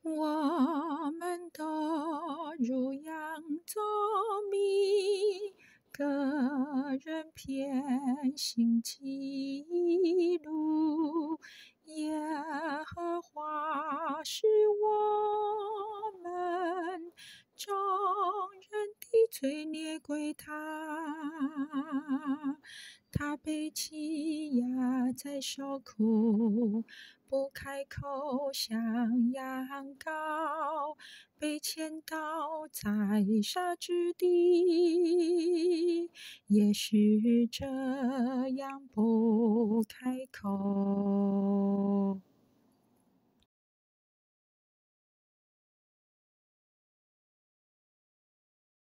我们都如羊走迷，各人偏行己路。耶和华是我们众人的罪孽归他，他被欺压在受苦，不开口向羊羔，被牵倒在沙之地，也是这样不开口。